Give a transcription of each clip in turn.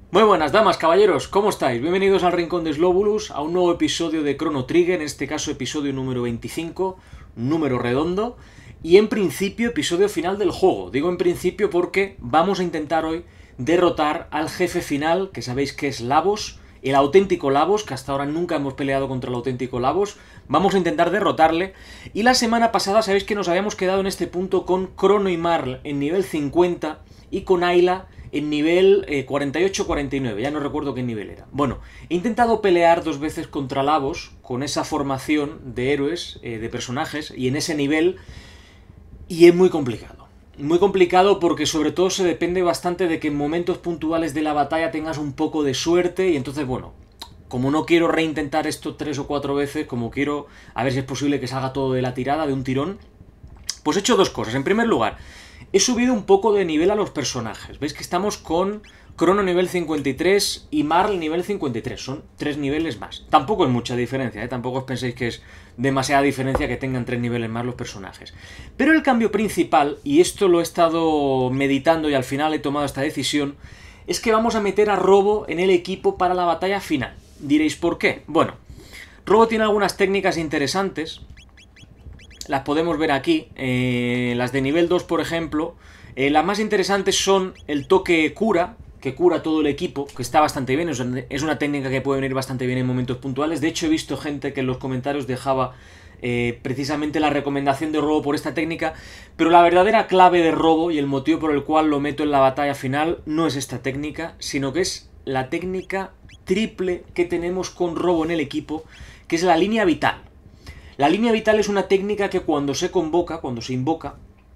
Muy buenas damas, caballeros, ¿cómo estáis? Bienvenidos al Rincón de Slowbulus, a un nuevo episodio de Chrono Trigger, en este caso episodio número 25, número redondo, y en principio episodio final del juego. Digo en principio porque vamos a intentar hoy derrotar al jefe final, que sabéis que es Lavos, el auténtico Lavos, que hasta ahora nunca hemos peleado contra el auténtico Lavos. Vamos a intentar derrotarle, y la semana pasada sabéis que nos habíamos quedado en este punto con Crono y Marl en nivel 50 y con Ayla en nivel 48-49, ya no recuerdo qué nivel era. Bueno, he intentado pelear dos veces contra Lavos con esa formación de héroes, de personajes, y en ese nivel, y es muy complicado. Muy complicado porque sobre todo se depende bastante de que en momentos puntuales de la batalla tengas un poco de suerte, y entonces, bueno, como no quiero reintentar esto 3 o 4 veces, como quiero a ver si es posible que salga todo de la tirada, de un tirón, pues he hecho dos cosas. En primer lugar, he subido un poco de nivel a los personajes. Veis que estamos con Crono nivel 53 y Marl nivel 53. Son 3 niveles más. Tampoco es mucha diferencia, ¿eh? Tampoco os penséis que es demasiada diferencia que tengan 3 niveles más los personajes. Pero el cambio principal, y esto lo he estado meditando y al final he tomado esta decisión, es que vamos a meter a Robo en el equipo para la batalla final. Diréis, ¿por qué? Bueno, Robo tiene algunas técnicas interesantes. Las podemos ver aquí, las de nivel 2 por ejemplo. Las más interesantes son el toque cura, que cura todo el equipo, que está bastante bien, es una técnica que puede venir bastante bien en momentos puntuales. De hecho he visto gente que en los comentarios dejaba precisamente la recomendación de Robo por esta técnica, pero la verdadera clave de Robo y el motivo por el cual lo meto en la batalla final no es esta técnica, sino que es la técnica triple que tenemos con Robo en el equipo, que es la línea vital. La línea vital es una técnica que cuando se convoca, cuando se invoca,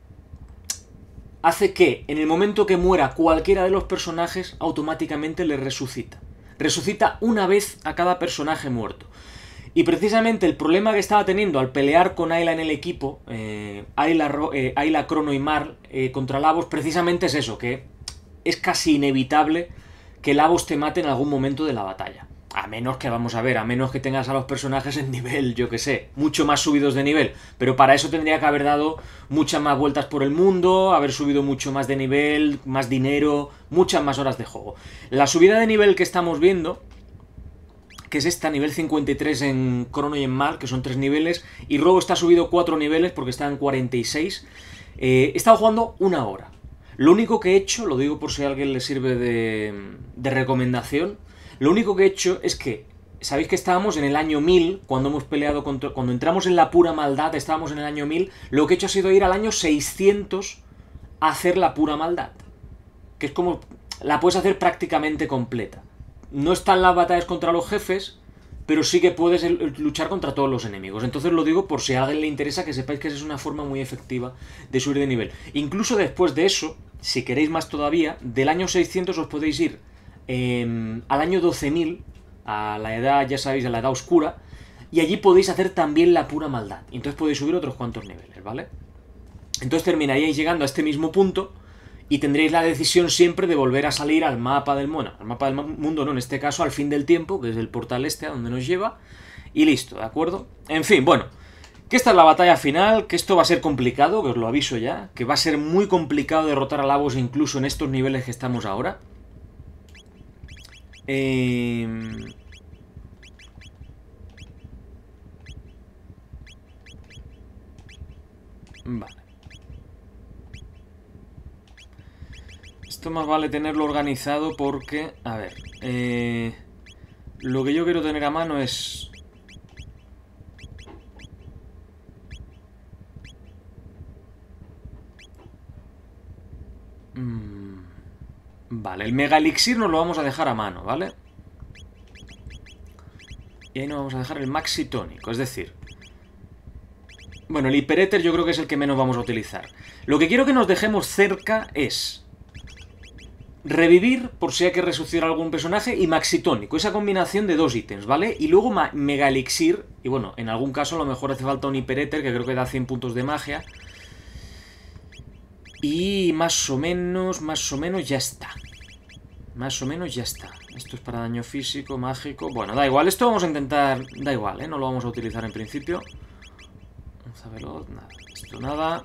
hace que en el momento que muera cualquiera de los personajes, automáticamente le resucita. Resucita una vez a cada personaje muerto. Y precisamente el problema que estaba teniendo al pelear con Ayla en el equipo, Ayla, Crono y Marl contra Lavos, precisamente es eso, que es casi inevitable que Lavos te mate en algún momento de la batalla. A menos que, vamos a ver, a menos que tengas a los personajes en nivel, yo que sé, mucho más subidos de nivel. Pero para eso tendría que haber dado muchas más vueltas por el mundo, haber subido mucho más de nivel, más dinero, muchas más horas de juego. La subida de nivel que estamos viendo, que es esta, nivel 53 en Crono y en Marl, que son 3 niveles, y Robo está subido 4 niveles porque está en 46. He estado jugando una hora. Lo único que he hecho, lo digo por si a alguien le sirve de recomendación, lo único que he hecho es que, sabéis que estábamos en el año 1000, cuando hemos peleado contra, cuando entramos en la pura maldad, estábamos en el año 1000, lo que he hecho ha sido ir al año 600 a hacer la pura maldad. Que es como, la puedes hacer prácticamente completa. No están las batallas contra los jefes, pero sí que puedes luchar contra todos los enemigos. Entonces lo digo por si a alguien le interesa, que sepáis que esa es una forma muy efectiva de subir de nivel. Incluso después de eso, si queréis más todavía, del año 600 os podéis ir al año 12.000, a la edad, ya sabéis, a la edad oscura, y allí podéis hacer también la pura maldad. Y entonces podéis subir otros cuantos niveles, ¿vale? Entonces terminaríais llegando a este mismo punto y tendréis la decisión siempre de volver a salir al mapa del mono. Al mapa del mundo, no, en este caso al fin del tiempo, que es el portal este a donde nos lleva, y listo, ¿de acuerdo? En fin, bueno, que esta es la batalla final, que esto va a ser complicado, que os lo aviso ya, que va a ser muy complicado derrotar a Lavos incluso en estos niveles que estamos ahora. Vale. Esto más vale tenerlo organizado porque, a ver, lo que yo quiero tener a mano es... Vale, el Mega Elixir nos lo vamos a dejar a mano, ¿vale? Y ahí nos vamos a dejar el Maxi Tónico, es decir... Bueno, el Hiperéter yo creo que es el que menos vamos a utilizar. Lo que quiero que nos dejemos cerca es... Revivir, por si hay que resucitar algún personaje, y Maxitónico, esa combinación de dos ítems, ¿vale? Y luego Mega Elixir, y bueno, en algún caso a lo mejor hace falta un Hiperéter, que creo que da 100 puntos de magia. Y más o menos ya está. Más o menos ya está. Esto es para daño físico, mágico... Bueno, da igual, esto vamos a intentar... Da igual, ¿eh? No lo vamos a utilizar en principio. Vamos a verlo, nada. Esto nada.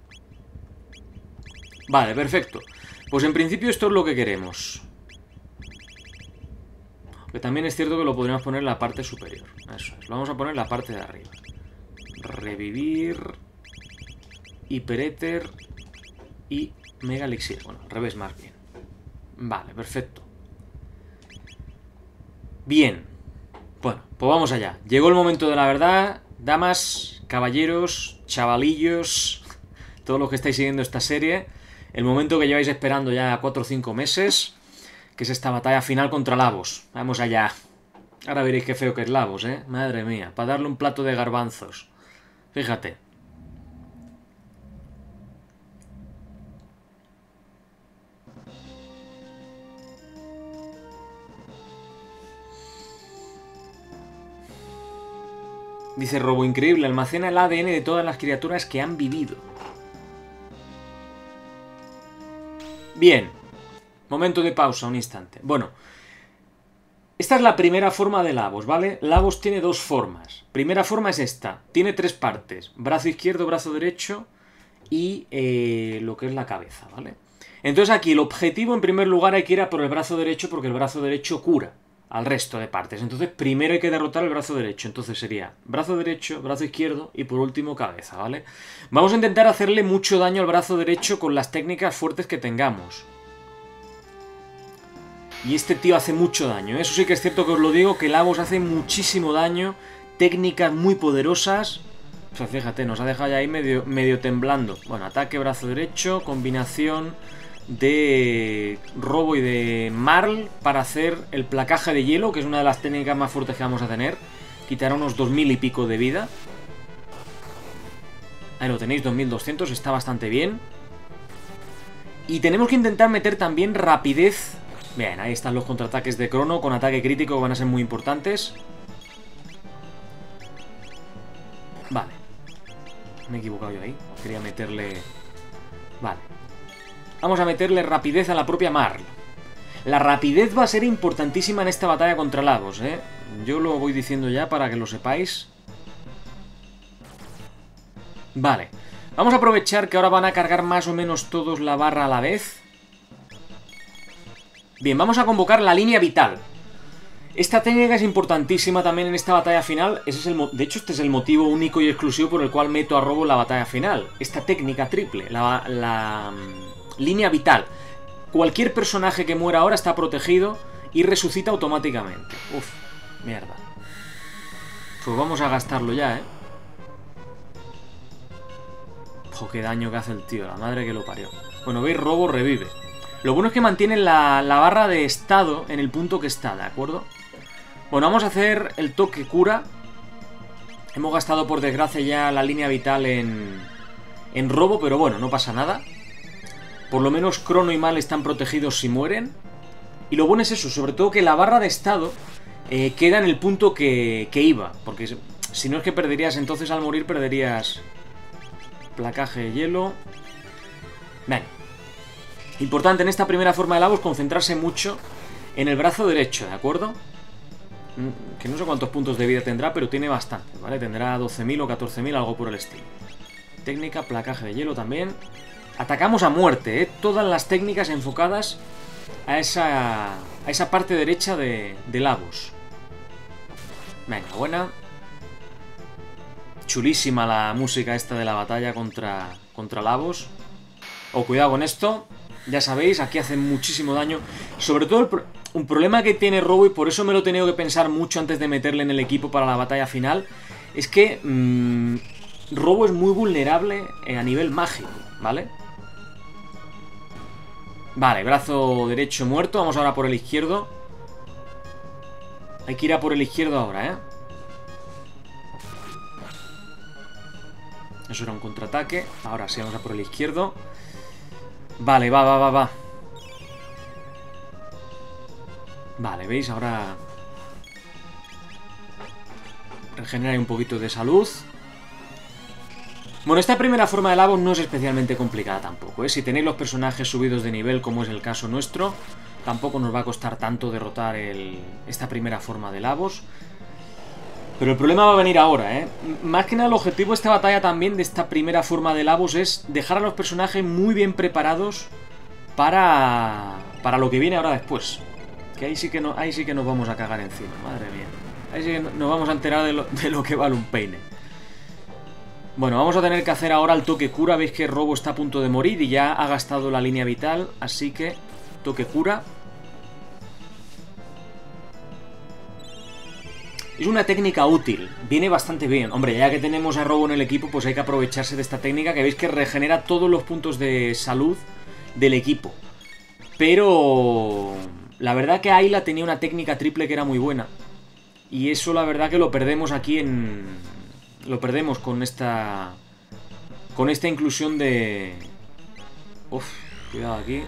Vale, perfecto. Pues en principio esto es lo que queremos. Que también es cierto que lo podríamos poner en la parte superior. Eso es, lo vamos a poner en la parte de arriba. Revivir... Hiperéter... Y Mega Elixir. Bueno, al revés más bien. Vale, perfecto. Bien. Bueno, pues vamos allá. Llegó el momento de la verdad. Damas, caballeros, chavalillos, todos los que estáis siguiendo esta serie. El momento que lleváis esperando ya 4 o 5 meses, que es esta batalla final contra Lavos. Vamos allá. Ahora veréis qué feo que es Lavos, ¿eh? Madre mía, para darle un plato de garbanzos. Fíjate. Dice Robo increíble, almacena el ADN de todas las criaturas que han vivido. Bien. Momento de pausa, un instante. Bueno. Esta es la primera forma de Lavos, ¿vale? Lavos tiene 2 formas. Primera forma es esta. Tiene 3 partes. Brazo izquierdo, brazo derecho y lo que es la cabeza, ¿vale? Entonces aquí el objetivo, en primer lugar, hay que ir a por el brazo derecho porque el brazo derecho cura al resto de partes. Entonces primero hay que derrotar el brazo derecho. Entonces sería brazo derecho, brazo izquierdo y por último cabeza, ¿vale? Vamos a intentar hacerle mucho daño al brazo derecho con las técnicas fuertes que tengamos. Y este tío hace mucho daño, ¿eh? Eso sí que es cierto que os lo digo, que Lavos hace muchísimo daño. Técnicas muy poderosas. O sea, fíjate, nos ha dejado ya ahí medio temblando. Bueno, ataque brazo derecho, combinación de robo y de Marl para hacer el placaje de hielo, que es una de las técnicas más fuertes que vamos a tener. Quitará unos 2000 y pico de vida. Ahí lo tenéis, 2200, está bastante bien. Y tenemos que intentar meter también rapidez. Bien, ahí están los contraataques de Crono con ataque crítico que van a ser muy importantes. Vale. Me he equivocado yo ahí. Quería meterle... Vale. Vamos a meterle rapidez a la propia Marl. La rapidez va a ser importantísima en esta batalla contra Lavos, ¿eh? Yo lo voy diciendo ya para que lo sepáis. Vale. Vamos a aprovechar que ahora van a cargar más o menos todos la barra a la vez. Bien, vamos a convocar la línea vital. Esta técnica es importantísima también en esta batalla final. De hecho, este es el motivo único y exclusivo por el cual meto a Robo en la batalla final. Esta técnica triple, la línea vital. Cualquier personaje que muera ahora está protegido y resucita automáticamente. Uf, mierda. Pues vamos a gastarlo ya, ¿eh? Ojo, qué daño que hace el tío, la madre que lo parió. Bueno, veis, Robo revive. Lo bueno es que mantienen la barra de estado en el punto que está, ¿de acuerdo? Bueno, vamos a hacer el toque cura. Hemos gastado, por desgracia, ya la línea vital en Robo, pero bueno, no pasa nada. Por lo menos Crono y Mal están protegidos si mueren. Y lo bueno es eso, sobre todo que la barra de estado queda en el punto que iba. Porque si no es que perderías, entonces al morir perderías placaje de hielo. Venga. Importante en esta primera forma de Lavos concentrarse mucho en el brazo derecho, ¿de acuerdo? Que no sé cuántos puntos de vida tendrá, pero tiene bastante, ¿vale? Tendrá 12.000 o 14.000, algo por el estilo. Técnica, placaje de hielo también. Atacamos a muerte, ¿eh? Todas las técnicas enfocadas a esa parte derecha de Lavos. Venga, buena. Chulísima la música esta de la batalla contra Lavos. Oh, cuidado con esto. Ya sabéis, aquí hace muchísimo daño. Sobre todo un problema que tiene Robo, y por eso me lo he tenido que pensar mucho antes de meterle en el equipo para la batalla final, es que Robo es muy vulnerable a nivel mágico, ¿vale? Vale, brazo derecho muerto. Vamos ahora por el izquierdo. Hay que ir a por el izquierdo ahora, ¿eh? Eso era un contraataque. Ahora sí, vamos a por el izquierdo. Vale, va. Vale, ¿veis? Ahora regenera un poquito de salud. Bueno, esta primera forma de Lavos no es especialmente complicada tampoco, ¿eh? Si tenéis los personajes subidos de nivel, como es el caso nuestro, tampoco nos va a costar tanto derrotar esta primera forma de Lavos. Pero el problema va a venir ahora, ¿eh? Más que nada el objetivo de esta batalla también, de esta primera forma de Lavos, es dejar a los personajes muy bien preparados para lo que viene ahora después. que ahí sí que nos vamos a cagar encima, madre mía. Ahí sí que nos vamos a enterar de lo que vale un peine. Bueno, vamos a tener que hacer ahora el toque cura. Veis que Robo está a punto de morir y ya ha gastado la línea vital. Así que toque cura. Es una técnica útil, viene bastante bien. Hombre, ya que tenemos a Robo en el equipo, pues hay que aprovecharse de esta técnica, que veis que regenera todos los puntos de salud del equipo. Pero la verdad que Ayla tenía una técnica triple que era muy buena. Y eso la verdad que lo perdemos aquí en... Lo perdemos con esta... Con esta inclusión de... Uf, cuidado aquí.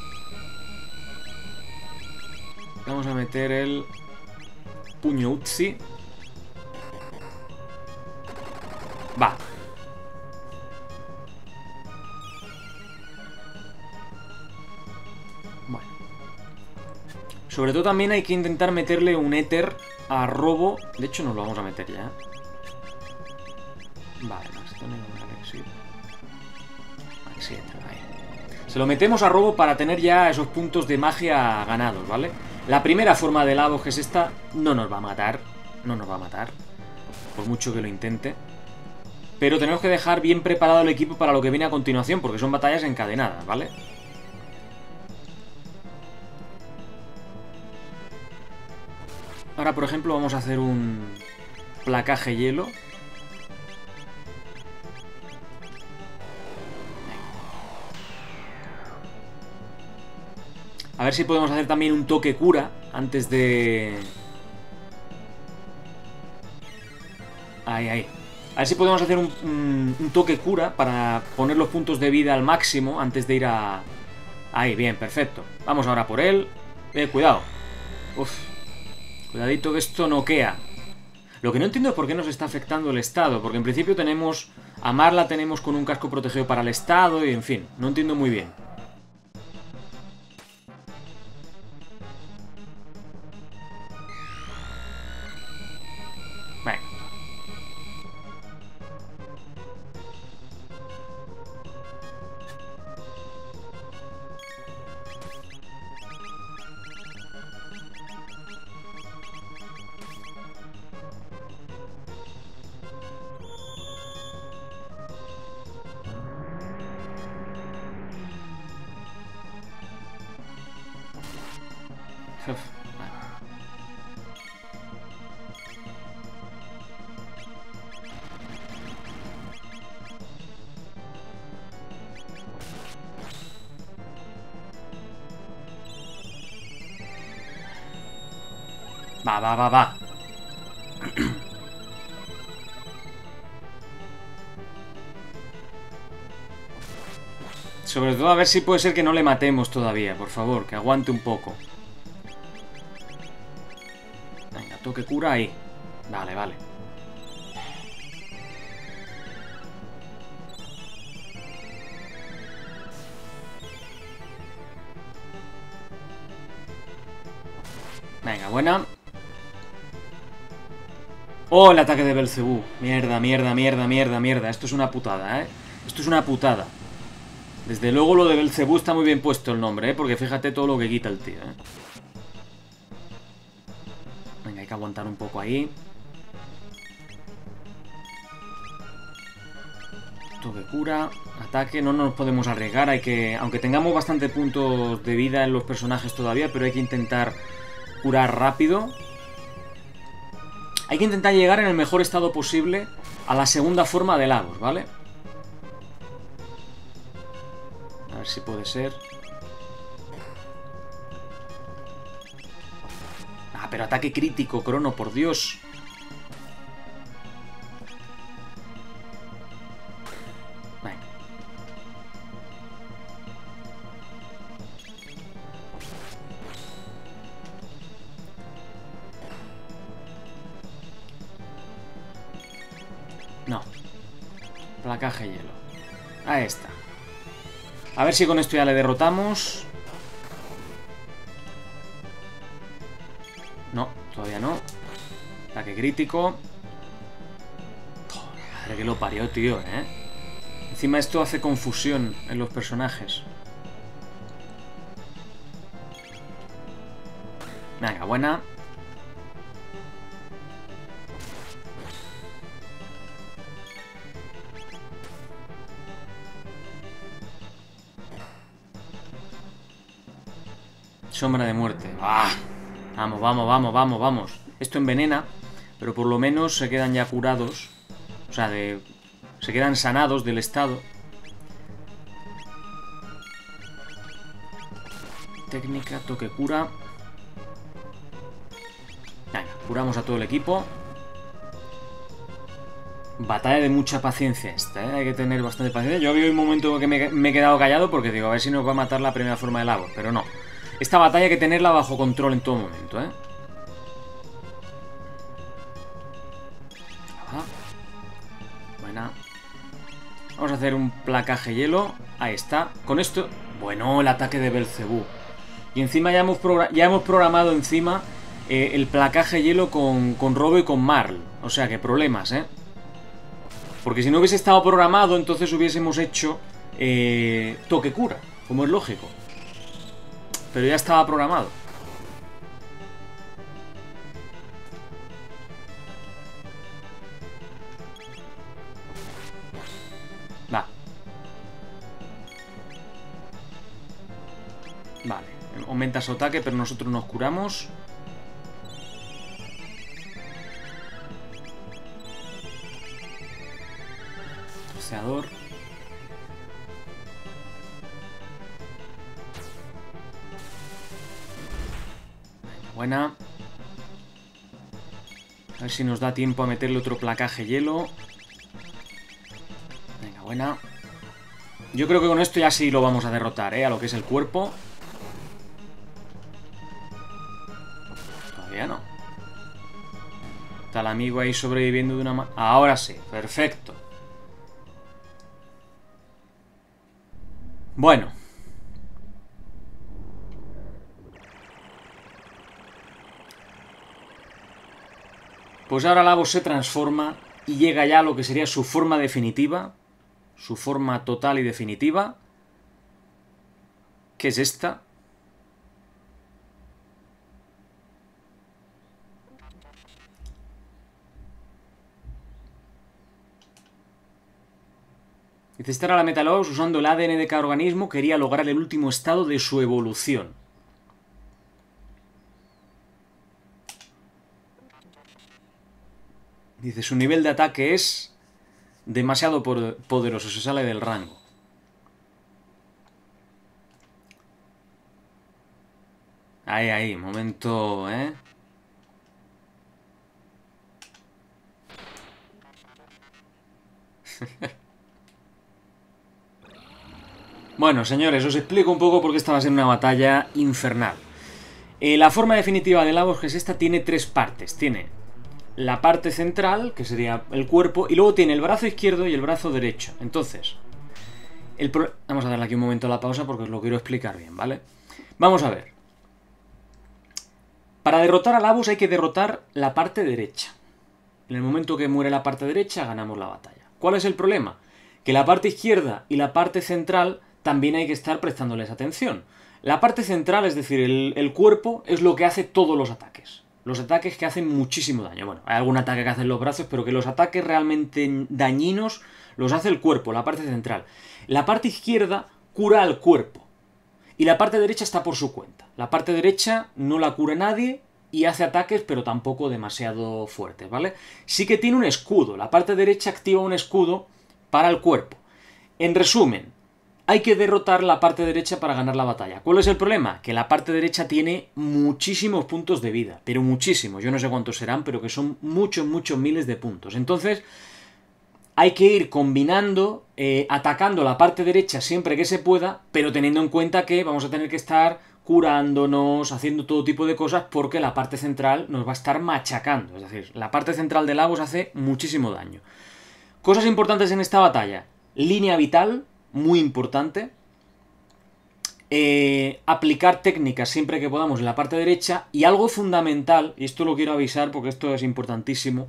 Vamos a meter el... Puño Utsi. Va. Bueno. Sobre todo también hay que intentar meterle un éter a Robo. De hecho nos lo vamos a meter ya. Vale, esto no sí. Así entra ahí. Se lo metemos a Robo para tener ya esos puntos de magia ganados, ¿vale? La primera forma de Lavos, que es esta, no nos va a matar. No nos va a matar. Por mucho que lo intente. Pero tenemos que dejar bien preparado el equipo para lo que viene a continuación, porque son batallas encadenadas, ¿vale? Ahora, por ejemplo, vamos a hacer un placaje hielo. A ver si podemos hacer también un toque cura antes de... Ahí, ahí. A ver si podemos hacer un toque cura para poner los puntos de vida al máximo antes de ir a... Ahí, bien, perfecto. Vamos ahora por él. Cuidado. Uf. Cuidadito que esto noquea. Lo que no entiendo es por qué nos está afectando el estado. Porque en principio tenemos... A Marla tenemos con un casco protegido para el estado y en fin. No entiendo muy bien. Va. Sobre todo a ver si puede ser que no le matemos todavía, por favor, que aguante un poco. Venga, toque cura ahí. Vale. Venga, buena. ¡Oh, el ataque de Belcebú! Mierda. Esto es una putada, ¿eh? Esto es una putada. Desde luego lo de Belcebú está muy bien puesto el nombre, ¿eh? Porque fíjate todo lo que quita el tío, ¿eh? Venga, hay que aguantar un poco ahí. Toque cura. Ataque, no nos podemos arriesgar. Hay que... Aunque tengamos bastante puntos de vida en los personajes todavía, pero hay que intentar curar rápido. Hay que intentar llegar en el mejor estado posible a la segunda forma de Lavos, ¿vale? A ver si puede ser. Ah, pero ataque crítico, Crono, por Dios. Venga. No. Placaje hielo. Ahí está. A ver si con esto ya le derrotamos. No, todavía no. Ataque crítico. Oh, madre que lo parió, tío, ¿eh? Encima esto hace confusión en los personajes. Venga, buena. Sombra de muerte. ¡Ah! Vamos, vamos, vamos, vamos, vamos. Esto envenena, pero por lo menos se quedan ya curados. O sea, se quedan sanados del estado. Técnica, toque, cura. Venga, curamos a todo el equipo. Batalla de mucha paciencia esta, ¿eh? Hay que tener bastante paciencia. Yo había un momento que me he quedado callado porque digo, a ver si nos va a matar la primera forma de Lavos, pero no. Esta batalla hay que tenerla bajo control en todo momento, ¿eh? Ajá. Buena. Vamos a hacer un placaje hielo. Ahí está. Con esto... Bueno, el ataque de Belcebú. Y encima ya hemos programado encima el placaje hielo con Robo y con Marl. O sea que problemas, ¿eh? Porque si no hubiese estado programado, entonces hubiésemos hecho toque cura, como es lógico. Pero ya estaba programado. Va. Vale. Aumenta su ataque, pero nosotros nos curamos. Troceador. Buena. A ver si nos da tiempo a meterle otro placaje hielo. Venga, buena. Yo creo que con esto ya sí lo vamos a derrotar, ¿eh? A lo que es el cuerpo. Todavía no. Está el amigo ahí sobreviviendo de una manera... Ahora sí, perfecto. Bueno. Pues ahora Lavos se transforma y llega ya a lo que sería su forma definitiva, su forma total y definitiva, que es esta. Dice, esta era la Metalavos usando el ADN de cada organismo, quería lograr el último estado de su evolución. Dice, su nivel de ataque es demasiado poderoso, se sale del rango. Ahí, momento, ¿eh? Bueno, señores, os explico un poco por qué esta va a ser una batalla infernal. La forma definitiva de Lavos, que es esta, tiene tres partes. Tiene la parte central, que sería el cuerpo, y luego tiene el brazo izquierdo y el brazo derecho. Entonces, vamos a darle aquí un momento a la pausa porque os lo quiero explicar bien, ¿vale? Vamos a ver. Para derrotar a Lavos hay que derrotar la parte derecha. En el momento que muere la parte derecha, ganamos la batalla. ¿Cuál es el problema? Que la parte izquierda y la parte central también hay que estar prestándoles atención. La parte central, es decir, el cuerpo, es lo que hace todos los ataques. Los ataques que hacen muchísimo daño. Bueno, hay algún ataque que hacen los brazos, pero que los ataques realmente dañinos los hace el cuerpo, la parte central. La parte izquierda cura al cuerpo. Y la parte derecha está por su cuenta. La parte derecha no la cura nadie y hace ataques, pero tampoco demasiado fuertes, ¿vale? Sí que tiene un escudo. La parte derecha activa un escudo para el cuerpo. En resumen, hay que derrotar la parte derecha para ganar la batalla. ¿Cuál es el problema? Que la parte derecha tiene muchísimos puntos de vida, pero muchísimos. Yo no sé cuántos serán, pero que son muchos, muchos miles de puntos. Entonces, hay que ir combinando, atacando la parte derecha siempre que se pueda, pero teniendo en cuenta que vamos a tener que estar curándonos, haciendo todo tipo de cosas, porque la parte central nos va a estar machacando. Es decir, la parte central de Lavos hace muchísimo daño. Cosas importantes en esta batalla. Línea vital, muy importante. Aplicar técnicas siempre que podamos en la parte derecha. Y algo fundamental, y esto lo quiero avisar porque esto es importantísimo,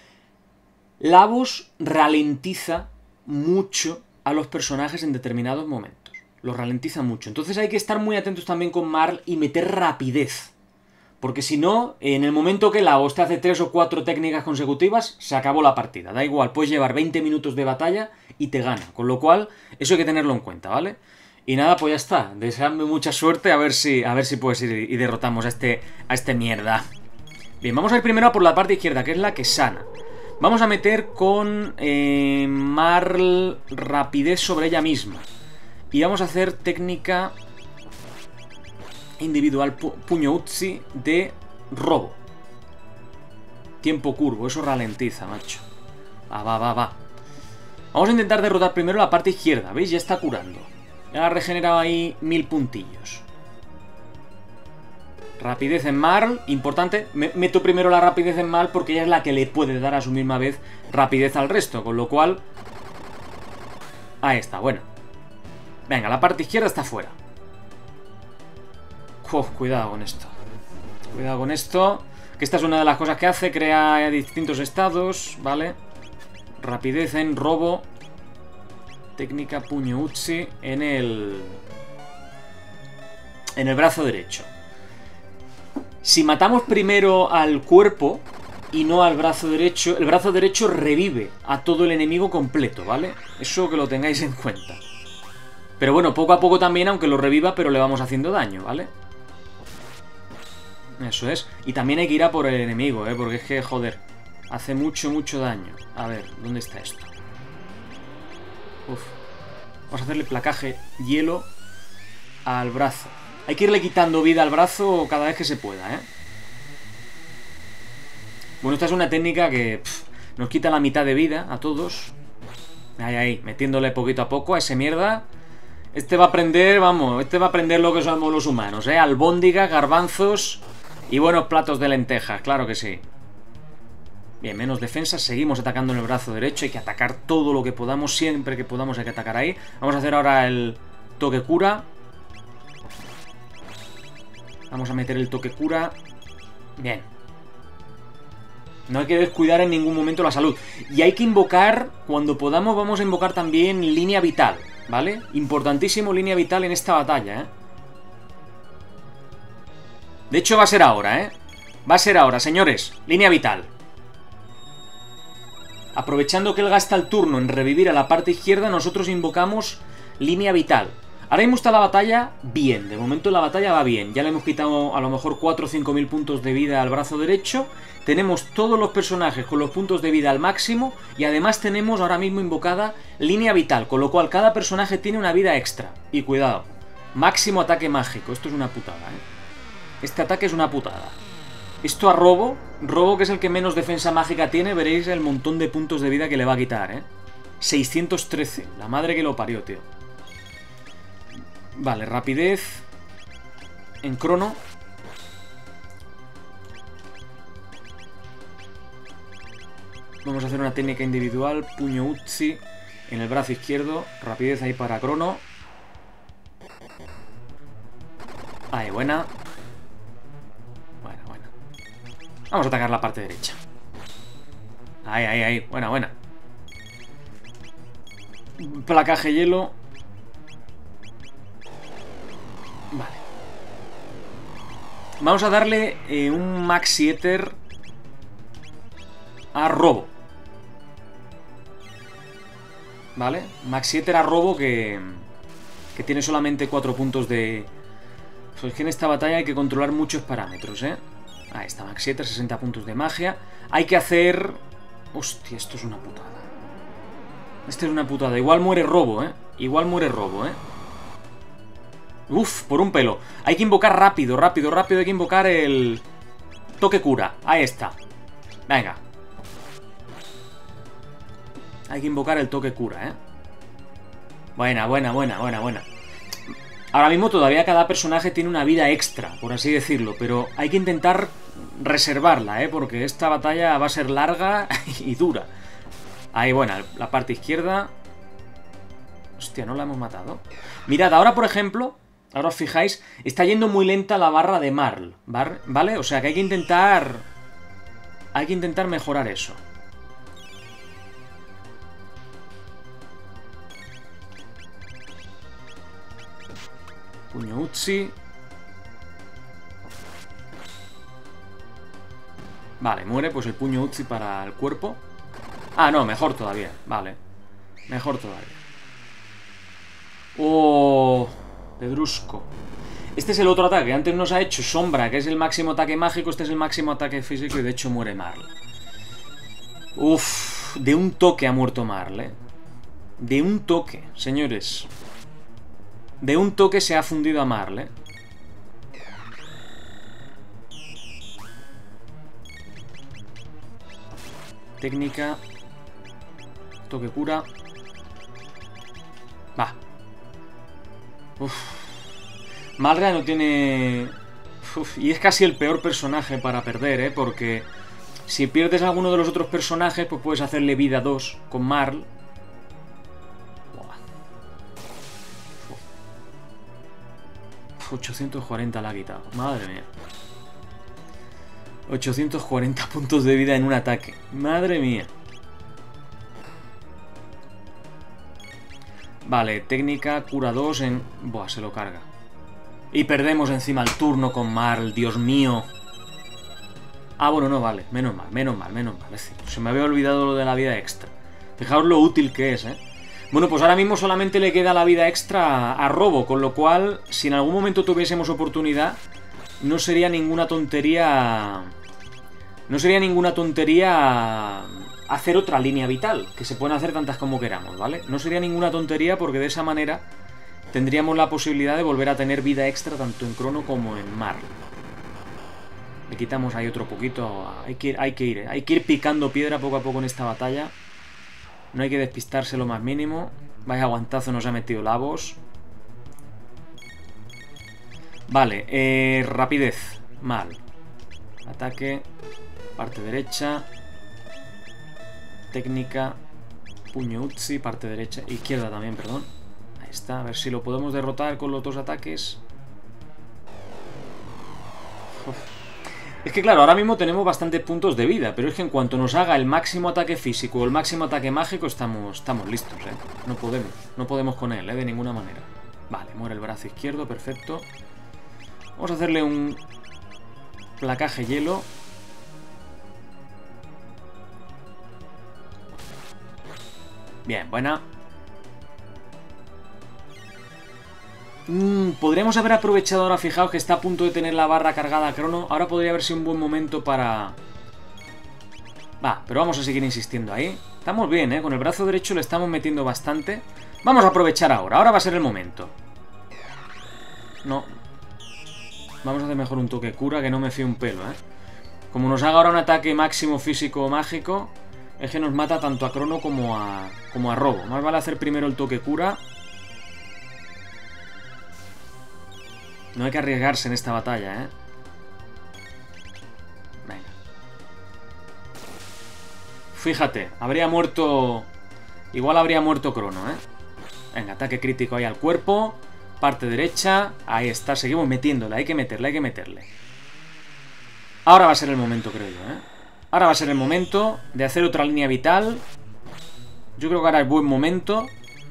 Lavos ralentiza mucho a los personajes en determinados momentos. Los ralentiza mucho. Entonces hay que estar muy atentos también con Marl y meter rapidez. Porque si no, en el momento que la hostia hace 3 o 4 técnicas consecutivas, se acabó la partida. Da igual, puedes llevar 20 minutos de batalla y te gana. Con lo cual, eso hay que tenerlo en cuenta, ¿vale? Y nada, pues ya está. Deseadme mucha suerte, a ver si puedes ir y derrotamos a este mierda. Bien, vamos a ir primero a por la parte izquierda, que es la que sana. Vamos a meter con Marl rapidez sobre ella misma. Y vamos a hacer técnica individual puño Uzi de robo. Tiempo curvo, eso ralentiza, macho. Va. Vamos a intentar derrotar primero la parte izquierda, ¿veis? Ya está curando. Ya ha regenerado ahí 1000 puntillos. Rapidez en Marl, importante. Meto primero la rapidez en Marl porque ella es la que le puede dar a su misma vez rapidez al resto. Con lo cual... ahí está, bueno. Venga, la parte izquierda está fuera. Cuidado con esto. Cuidado con esto. Que esta es una de las cosas que hace. Crea distintos estados, ¿vale? Rapidez en robo. Técnica puño Uzi en el brazo derecho. Si matamos primero al cuerpo y no al brazo derecho, el brazo derecho revive a todo el enemigo completo, ¿vale? Eso que lo tengáis en cuenta. Pero bueno, poco a poco también, aunque lo reviva, pero le vamos haciendo daño, ¿vale? Eso es. Y también hay que ir a por el enemigo, ¿eh? Porque es que, joder, hace mucho daño. A ver, ¿dónde está esto? Uf. Vamos a hacerle placaje hielo al brazo. Hay que irle quitando vida al brazo cada vez que se pueda, ¿eh? Bueno, esta es una técnica que nos quita la mitad de vida a todos. Ahí, metiéndole poquito a poco a ese mierda. Este va a aprender, vamos, este va a aprender lo que somos los humanos, ¿eh? Albóndigas, garbanzos y buenos platos de lentejas, claro que sí. Bien, menos defensas, seguimos atacando en el brazo derecho. Hay que atacar todo lo que podamos, siempre que podamos hay que atacar ahí. Vamos a hacer ahora el toque cura. Vamos a meter el toque cura. Bien. No hay que descuidar en ningún momento la salud. Y hay que invocar, cuando podamos vamos a invocar también línea vital, ¿vale? Importantísimo línea vital en esta batalla, ¿eh? De hecho va a ser ahora, ¿eh? Va a ser ahora, señores. Línea vital. Aprovechando que él gasta el turno en revivir a la parte izquierda, nosotros invocamos línea vital. Ahora mismo está la batalla bien, de momento la batalla va bien. Ya le hemos quitado a lo mejor 4 o 5 mil puntos de vida al brazo derecho. Tenemos todos los personajes con los puntos de vida al máximo. Y además tenemos ahora mismo invocada línea vital, con lo cual cada personaje tiene una vida extra. Y cuidado, máximo ataque mágico, esto es una putada, ¿eh? Este ataque es una putada. Esto a Robo que es el que menos defensa mágica tiene, veréis el montón de puntos de vida que le va a quitar, ¿eh? 613, la madre que lo parió, tío. Vale, rapidez en crono. Vamos a hacer una técnica individual, puño Uzi en el brazo izquierdo. Rapidez ahí para crono. Ahí, buena. Buena. Vamos a atacar la parte derecha. Ahí. Buena. Placaje hielo. Vale. Vamos a darle un Maxi Ether a Robo. ¿Vale? Maxi Ether a Robo que tiene solamente 4 puntos de... Pues que en esta batalla hay que controlar muchos parámetros, ¿eh? Ahí está, Maxi Ether, 60 puntos de magia. Hay que hacer... Hostia, esto es una putada. Esto es una putada. Igual muere Robo, ¿eh? Uf, por un pelo. Hay que invocar rápido. Hay que invocar el toque cura. Ahí está. Venga. Hay que invocar el toque cura, ¿eh? Buena. Ahora mismo todavía cada personaje tiene una vida extra, por así decirlo. Pero hay que intentar reservarla, ¿eh? Porque esta batalla va a ser larga y dura. Ahí, buena, la parte izquierda. Hostia, no la hemos matado. Mirad, ahora por ejemplo... Ahora os fijáis, está yendo muy lenta la barra de Marl, ¿vale? O sea que hay que intentar... Hay que intentar mejorar eso. Puño Uzi. Vale, muere, pues el puño Uzi para el cuerpo. Ah, no, mejor todavía. Vale, mejor todavía. Oh, Pedrusco. Este es el otro ataque. Antes nos ha hecho Sombra, que es el máximo ataque mágico. Este es el máximo ataque físico y de hecho muere Marl. Uff, de un toque ha muerto Marl, ¿eh? De un toque, señores. De un toque se ha fundido a Marl, ¿eh? Técnica. Toque cura. Va. Uff. Malra no tiene... Uf, y es casi el peor personaje para perder, ¿eh? Porque si pierdes a alguno de los otros personajes, pues puedes hacerle vida 2 con Marl. 840 la ha quitado. Madre mía. 840 puntos de vida en un ataque. Madre mía. Vale, técnica, cura 2 en... Buah, se lo carga. Y perdemos encima el turno con Marl, Dios mío. Ah, bueno, no, vale. Menos mal, menos mal, menos mal. Es decir, se me había olvidado lo de la vida extra. Fijaos lo útil que es, ¿eh? Bueno, pues ahora mismo solamente le queda la vida extra a Robo, con lo cual, si en algún momento tuviésemos oportunidad, no sería ninguna tontería... No sería ninguna tontería hacer otra línea vital, que se pueden hacer tantas como queramos, ¿vale? No sería ninguna tontería porque de esa manera tendríamos la posibilidad de volver a tener vida extra tanto en Crono como en Marl. Le quitamos ahí otro poquito. Hay que ir picando piedra poco a poco en esta batalla. No hay que despistarse lo más mínimo. Vaya aguantazo nos ha metido Lavos. Vale, rapidez. Mal. Ataque. Parte derecha. Técnica. Puño Uzi, parte derecha. Izquierda también, perdón. Ahí está, a ver si lo podemos derrotar con los dos ataques. Uf. Es que claro, ahora mismo tenemos bastantes puntos de vida, pero es que en cuanto nos haga el máximo ataque físico o el máximo ataque mágico estamos listos, ¿eh? No podemos con él, ¿eh? De ninguna manera. Vale, muere el brazo izquierdo, perfecto. Vamos a hacerle un placaje hielo. Bien, buena. Podríamos haber aprovechado ahora, fijaos que está a punto de tener la barra cargada a Crono. Ahora podría haber sido un buen momento para... Va, pero vamos a seguir insistiendo ahí. Estamos bien, ¿eh? Con el brazo derecho le estamos metiendo bastante. Vamos a aprovechar ahora. Ahora va a ser el momento. No. Vamos a hacer mejor un toque cura, que no me fío un pelo, ¿eh? Como nos haga ahora un ataque máximo físico o mágico, es que nos mata tanto a Crono como a Robo. Más vale hacer primero el toque cura. No hay que arriesgarse en esta batalla, ¿eh? Venga. Fíjate, habría muerto... Igual habría muerto Crono, ¿eh? Venga, ataque crítico ahí al cuerpo. Parte derecha. Ahí está, seguimos metiéndole. Hay que meterle, hay que meterle. Ahora va a ser el momento, creo yo, ¿eh? Ahora va a ser el momento de hacer otra línea vital. Yo creo que ahora es buen momento.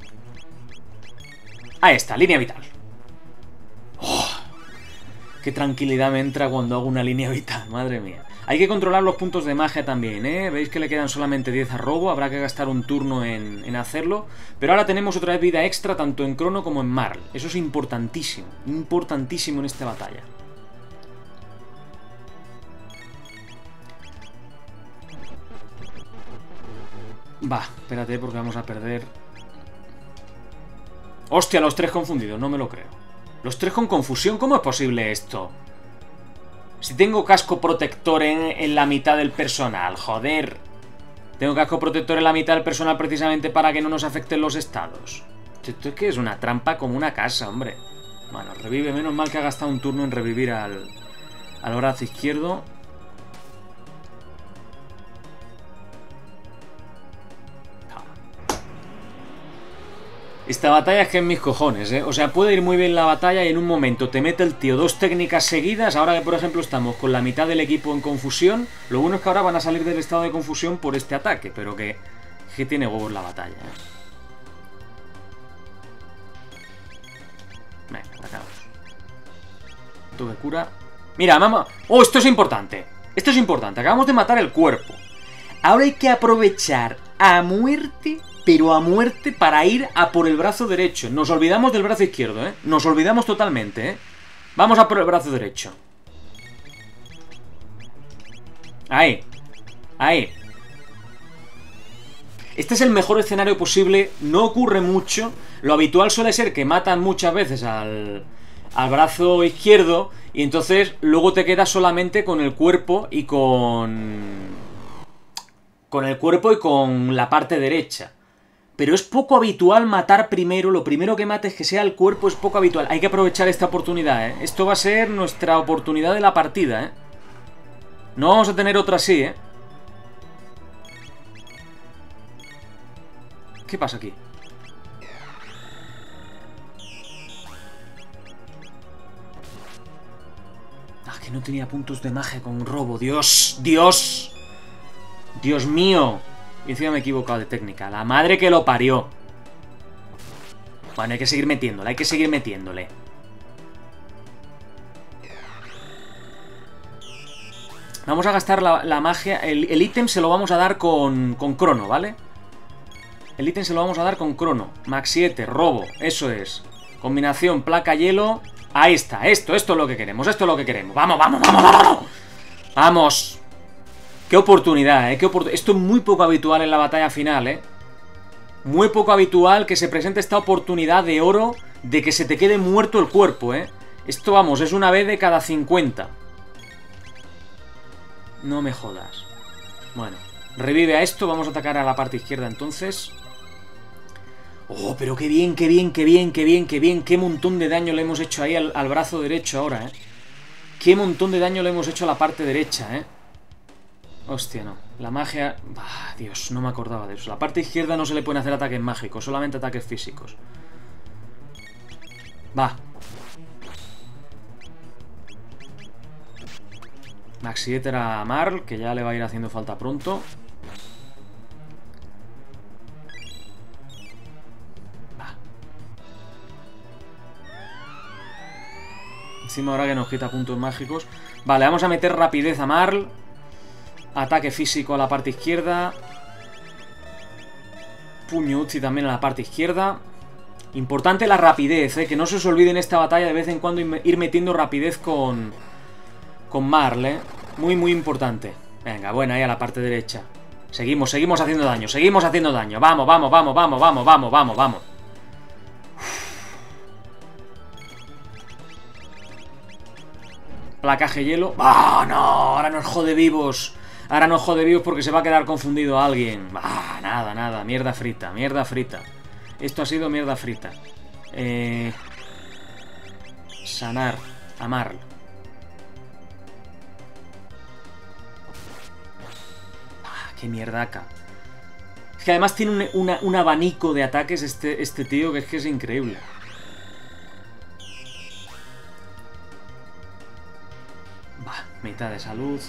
Ahí está, línea vital. ¡Oh! Qué tranquilidad me entra cuando hago una línea vital, madre mía. Hay que controlar los puntos de magia también, ¿eh? Veis que le quedan solamente 10 a Robo. Habrá que gastar un turno en hacerlo. Pero ahora tenemos otra vez vida extra tanto en Crono como en Marl. Eso es importantísimo. Importantísimo en esta batalla. Va, espérate porque vamos a perder. Hostia, los tres confundidos, no me lo creo. Los tres con confusión, ¿cómo es posible esto? Si tengo casco protector en la mitad del personal, joder. Tengo casco protector en la mitad del personal precisamente para que no nos afecten los estados. Esto es que es una trampa como una casa, hombre. Bueno, revive, menos mal que ha gastado un turno en revivir al brazo izquierdo. Esta batalla es que es mis cojones, ¿eh? O sea, puede ir muy bien la batalla y en un momento te mete el tío dos técnicas seguidas. Ahora que, por ejemplo, estamos con la mitad del equipo en confusión. Lo bueno es que ahora van a salir del estado de confusión por este ataque, pero que tiene huevos la batalla, ¿eh? Venga, atacamos. Toque cura. Mira, mamá. ¡Oh, esto es importante! Esto es importante, acabamos de matar el cuerpo. Ahora hay que aprovechar a muerte, pero a muerte, para ir a por el brazo derecho. Nos olvidamos del brazo izquierdo, ¿eh? Nos olvidamos totalmente, ¿eh? Vamos a por el brazo derecho. Ahí. Ahí. Este es el mejor escenario posible. No ocurre mucho. Lo habitual suele ser que matan muchas veces al brazo izquierdo. Y entonces luego te quedas solamente con el cuerpo y con el cuerpo y con la parte derecha. Pero es poco habitual matar primero. Lo primero que mates que sea el cuerpo es poco habitual. Hay que aprovechar esta oportunidad, ¿eh? Esto va a ser nuestra oportunidad de la partida, ¿eh? No vamos a tener otra así, ¿eh? ¿Qué pasa aquí? Ah, que no tenía puntos de magia con robo. ¡Dios! ¡Dios! ¡Dios mío! Y encima me he equivocado de técnica. ¡La madre que lo parió! Bueno, hay que seguir metiéndole. Hay que seguir metiéndole. Vamos a gastar la magia. El ítem se lo vamos a dar con crono, ¿vale? El ítem se lo vamos a dar con crono. Max 7, robo, eso es. Combinación, placa, hielo. Ahí está, esto es lo que queremos. Esto es lo que queremos. ¡Vamos, vamos, vamos, vamos! ¡Vamos! ¡Qué oportunidad, Esto es muy poco habitual en la batalla final, ¿eh? Muy poco habitual que se presente esta oportunidad de oro de que se te quede muerto el cuerpo, ¿eh? Esto, vamos, es una vez de cada 50. No me jodas. Bueno, revive a esto. Vamos a atacar a la parte izquierda entonces. Oh, pero qué bien, qué bien, qué bien, qué bien, qué bien. Qué montón de daño le hemos hecho ahí al brazo derecho ahora, ¿eh? Qué montón de daño le hemos hecho a la parte derecha, ¿eh? Hostia, no. La magia... Ah, Dios, no me acordaba de eso. La parte izquierda no se le pueden hacer ataques mágicos, solamente ataques físicos. Va. Max 7 era Marl, que ya le va a ir haciendo falta pronto. Va. Encima ahora que nos quita puntos mágicos. Vale, vamos a meter rapidez a Marl. Ataque físico a la parte izquierda. Puño Uzi también a la parte izquierda. Importante la rapidez, que no se os olvide en esta batalla de vez en cuando ir metiendo rapidez con Marl, Muy, muy importante. Venga, buena, ahí a la parte derecha. Seguimos haciendo daño, seguimos haciendo daño. Vamos, vamos, vamos, vamos, vamos, vamos, vamos, vamos. Placaje hielo. ¡Ah, no! Ahora nos jode vivos. Ahora nos jode vivos porque se va a quedar confundido alguien. ¡Ah, nada, nada! Mierda frita, mierda frita. Esto ha sido mierda frita. Sanar. A Marl. ¡Qué mierdaca! Es que además tiene un abanico de ataques este tío que es increíble. Va, mitad de salud.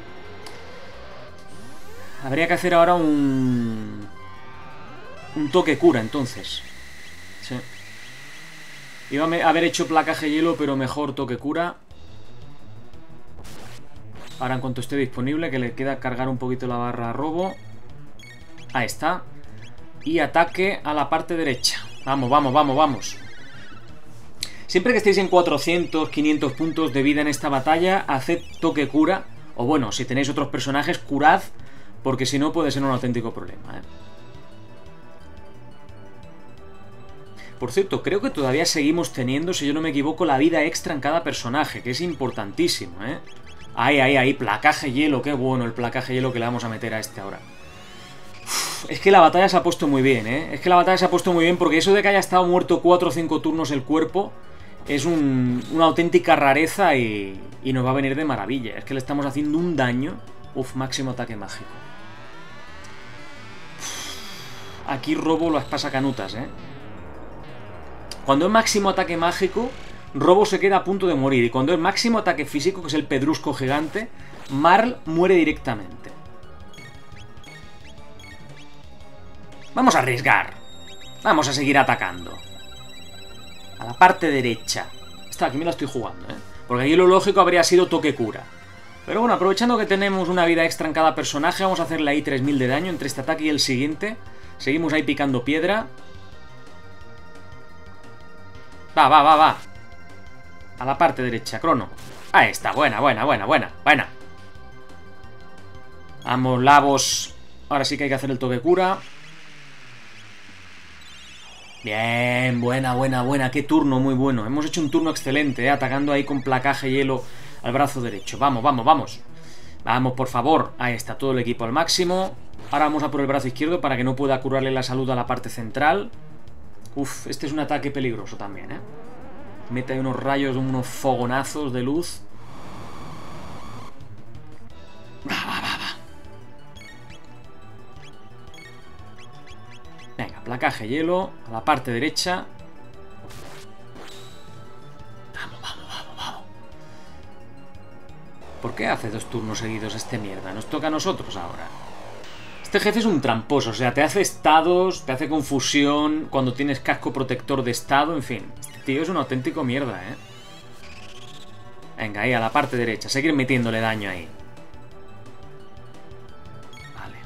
Habría que hacer ahora un toque cura, entonces. Sí. Iba a haber hecho placaje hielo, pero mejor toque cura. Ahora en cuanto esté disponible, que le queda cargar un poquito la barra robo. Ahí está. Y ataque a la parte derecha. Vamos, vamos, vamos, vamos. Siempre que estéis en 400, 500 puntos de vida en esta batalla, haced toque cura. O bueno, si tenéis otros personajes, curad, porque si no puede ser un auténtico problema, Por cierto, creo que todavía seguimos teniendo, si yo no me equivoco, la vida extra en cada personaje, que es importantísimo, Ahí, ahí, ahí, placaje hielo, qué bueno el placaje hielo que le vamos a meter a este ahora. Uf, es que la batalla se ha puesto muy bien, Es que la batalla se ha puesto muy bien porque eso de que haya estado muerto 4 o 5 turnos el cuerpo es una auténtica rareza y nos va a venir de maravilla. Es que le estamos haciendo un daño. Uf, máximo ataque mágico. Uf, aquí robo las pasacanutas, Cuando es máximo ataque mágico, Robo se queda a punto de morir. Y cuando es máximo ataque físico, que es el pedrusco gigante, Marl muere directamente. Vamos a arriesgar. Vamos a seguir atacando. A la parte derecha. Esta aquí me la estoy jugando, Porque aquí lo lógico habría sido toque cura. Pero bueno, aprovechando que tenemos una vida extra en cada personaje, vamos a hacerle ahí 3000 de daño entre este ataque y el siguiente. Seguimos ahí picando piedra. Va, va, va, va. A la parte derecha, Crono. Ahí está, buena, buena, buena, buena, buena. Vamos, Lavos. Ahora sí que hay que hacer el toque cura. Bien, buena, buena, buena. Qué turno muy bueno. Hemos hecho un turno excelente, atacando ahí con placaje hielo al brazo derecho. Vamos, vamos, vamos. Vamos, por favor. Ahí está todo el equipo al máximo. Ahora vamos a por el brazo izquierdo para que no pueda curarle la salud a la parte central. Uf, este es un ataque peligroso también, ¿eh? Mete ahí unos rayos, unos fogonazos de luz. Va, va, va, va. Venga, placaje hielo a la parte derecha. Vamos, vamos, vamos, vamos. ¿Por qué hace 2 turnos seguidos este mierda? Nos toca a nosotros ahora. Este jefe es un tramposo, o sea, te hace estados, te hace confusión cuando tienes casco protector de estado, en fin. Este tío es un auténtico mierda, ¿eh? Venga, ahí a la parte derecha, seguir metiéndole daño ahí. Vale.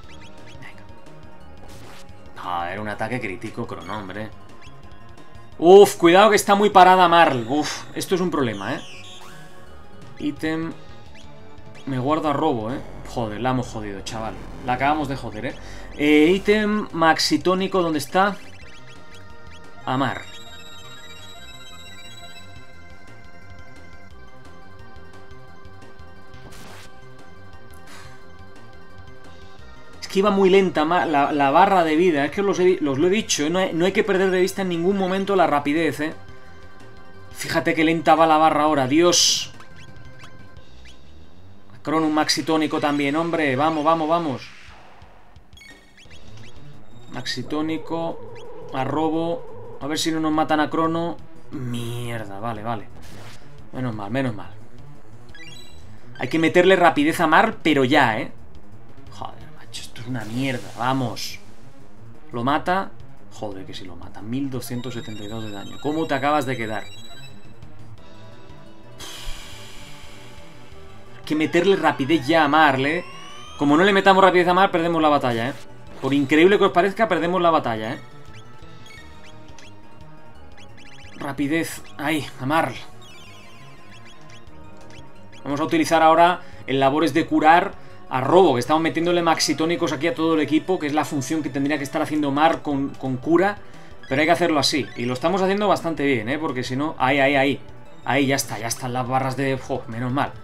Venga. No, era un ataque crítico, Crono, hombre. Uf, cuidado que está muy parada Marl. Uf, esto es un problema, ¿eh? Ítem... Me guarda robo, ¿eh? Joder, la hemos jodido, chaval. La acabamos de joder, ¿eh? Ítem maxitónico, ¿dónde está? Amar. Es que iba muy lenta la barra de vida. Es que os lo he dicho, ¿eh? No hay que perder de vista en ningún momento la rapidez, ¿eh? Fíjate qué lenta va la barra ahora, Dios. Crono un maxitónico también, hombre. Vamos, vamos, vamos. Maxitónico. A robo. A ver si no nos matan a Crono. Mierda, vale, vale. Menos mal, menos mal. Hay que meterle rapidez a Mar, pero ya, ¿eh? Joder, macho, esto es una mierda. Vamos. ¿Lo mata? Joder, que si lo mata. 1272 de daño. ¿Cómo te acabas de quedar? Que meterle rapidez ya a Marle, ¿eh? Como no le metamos rapidez a Mar, perdemos la batalla, ¿eh? Por increíble que os parezca, perdemos la batalla, ¿eh? Rapidez. Ahí, a Marl. Vamos a utilizar ahora en labores de curar a Robo, que estamos metiéndole maxitónicos aquí a todo el equipo, que es la función que tendría que estar haciendo Mar con cura. Pero hay que hacerlo así. Y lo estamos haciendo bastante bien, ¿eh? Porque si no... Ahí, ahí, ahí. Ahí ya están las barras de... ¡Jo! Menos mal.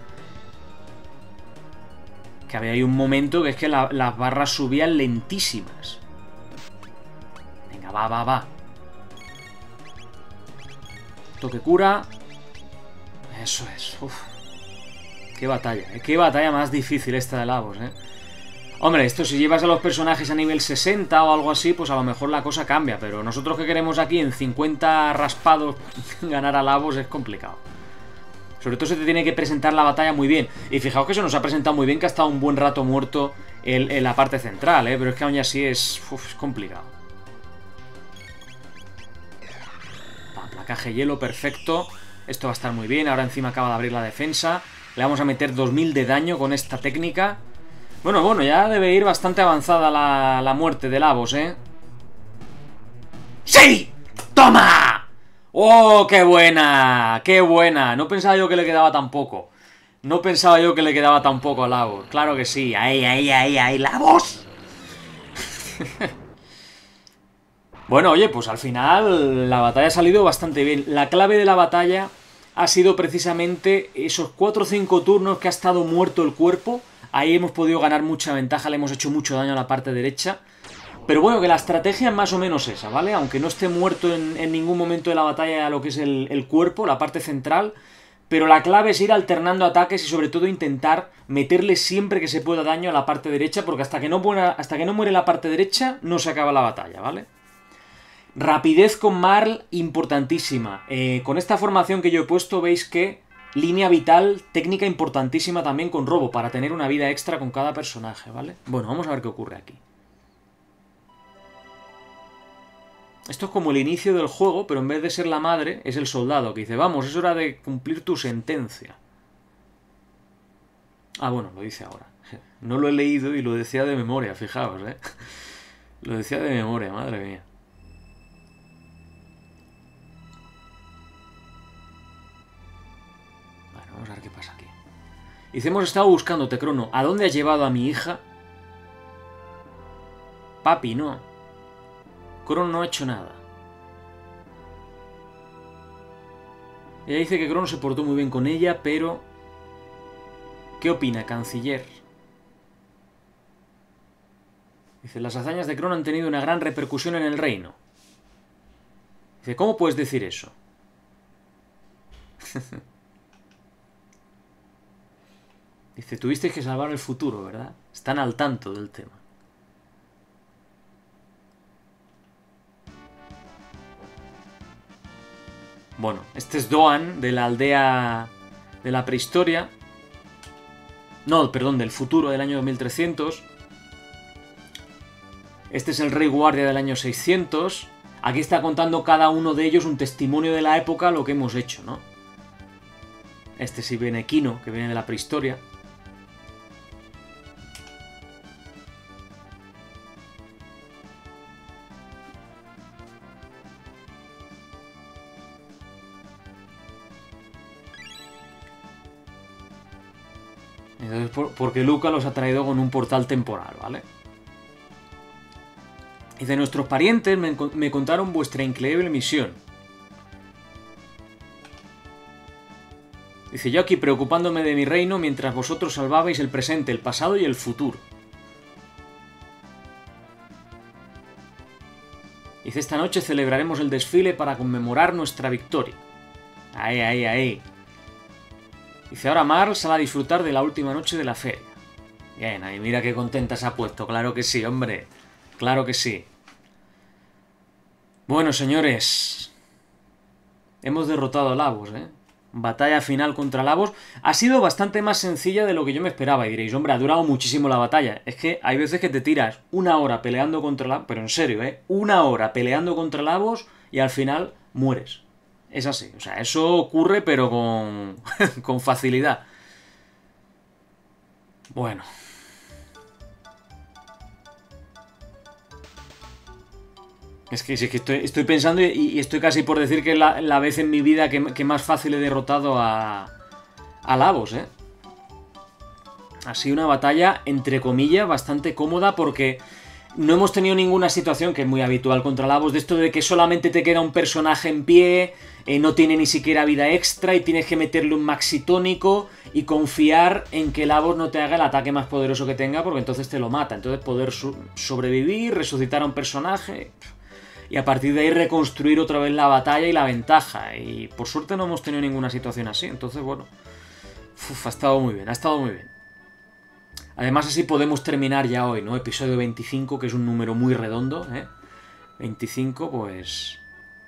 Que había ahí un momento que es que las barras subían lentísimas. Venga, va, va, va. Toque cura. Eso es. Uf. Qué batalla, ¿eh? Qué batalla más difícil esta de Lavos, ¿eh? Hombre, esto si llevas a los personajes a nivel 60 o algo así, pues a lo mejor la cosa cambia. Pero nosotros que queremos aquí en 50 raspados ganar a Lavos es complicado. Sobre todo se te tiene que presentar la batalla muy bien. Y fijaos que se nos ha presentado muy bien, que ha estado un buen rato muerto en la parte central, ¿eh? Pero es que aún así es complicado. Placaje hielo, perfecto. Esto va a estar muy bien. Ahora encima acaba de abrir la defensa. Le vamos a meter 2000 de daño con esta técnica. Bueno, ya debe ir bastante avanzada la muerte de Lavos, ¿eh? ¡Sí! ¡Toma! ¡Oh, qué buena! ¡Qué buena! No pensaba yo que le quedaba tan poco. No pensaba yo que le quedaba tan poco a Lavos. Claro que sí. ¡Ahí, ahí, ahí, ahí! ¡Lavos! Bueno, oye, pues al final la batalla ha salido bastante bien. La clave de la batalla ha sido precisamente esos 4 o 5 turnos que ha estado muerto el cuerpo. Ahí hemos podido ganar mucha ventaja, le hemos hecho mucho daño a la parte derecha. Pero bueno, que la estrategia es más o menos esa, ¿vale? Aunque no esté muerto en ningún momento de la batalla lo que es el cuerpo, la parte central. Pero la clave es ir alternando ataques y sobre todo intentar meterle siempre que se pueda daño a la parte derecha, porque hasta que no muere la parte derecha no se acaba la batalla, ¿vale? Rapidez con Marl, importantísima. Con esta formación que yo he puesto veis que línea vital, técnica importantísima también con robo, para tener una vida extra con cada personaje, ¿vale? Bueno, vamos a ver qué ocurre aquí. Esto es como el inicio del juego, pero en vez de ser la madre, es el soldado que dice, vamos, es hora de cumplir tu sentencia. Ah, bueno, lo dice ahora. No lo he leído y lo decía de memoria, fijaos, ¿eh? Lo decía de memoria, madre mía. Bueno, vamos a ver qué pasa aquí. Dice, hemos estado buscándote, Crono. ¿A dónde has llevado a mi hija? Papi, no. Crono no ha hecho nada. Ella dice que Crono se portó muy bien con ella, pero... ¿Qué opina, canciller? Dice, las hazañas de Crono han tenido una gran repercusión en el reino. Dice, ¿cómo puedes decir eso? Dice, tuvisteis que salvar el futuro, ¿verdad? Están al tanto del tema. Bueno, este es Doan, de la aldea de la prehistoria. No, perdón, del futuro, del año 2300. Este es el rey guardia del año 600. Aquí está contando cada uno de ellos un testimonio de la época, lo que hemos hecho, ¿no? Este sí viene Kino, que viene de la prehistoria. Entonces, porque Luca los ha traído con un portal temporal, ¿vale? Dice, nuestros parientes me contaron vuestra increíble misión. Dice, yo aquí preocupándome de mi reino mientras vosotros salvabais el presente, el pasado y el futuro. Dice, esta noche celebraremos el desfile para conmemorar nuestra victoria. Ahí, ahí, ahí. Dice, ahora Marl sale a disfrutar de la última noche de la feria. Bien, ahí mira qué contenta se ha puesto. Claro que sí, hombre. Claro que sí. Bueno, señores. Hemos derrotado a Lavos, ¿eh? Batalla final contra Lavos. Ha sido bastante más sencilla de lo que yo me esperaba. Y diréis, hombre, ha durado muchísimo la batalla. Es que hay veces que te tiras una hora peleando contra Lavos. Pero en serio, ¿eh? Una hora peleando contra Lavos y al final mueres. Es así. O sea, eso ocurre pero con, con facilidad. Bueno. Es que estoy pensando y estoy casi por decir que es la vez en mi vida que más fácil he derrotado a Lavos, ¿eh? Ha sido una batalla, entre comillas, bastante cómoda porque no hemos tenido ninguna situación, que es muy habitual contra Lavos, de esto de que solamente te queda un personaje en pie, no tiene ni siquiera vida extra y tienes que meterle un maxi tónico y confiar en que Lavos no te haga el ataque más poderoso que tenga porque entonces te lo mata. Entonces poder sobrevivir, resucitar a un personaje... Y a partir de ahí reconstruir otra vez la batalla y la ventaja. Y por suerte no hemos tenido ninguna situación así. Entonces, bueno, ha estado muy bien, ha estado muy bien. Además así podemos terminar ya hoy, ¿no? Episodio 25, que es un número muy redondo, ¿eh? 25, pues...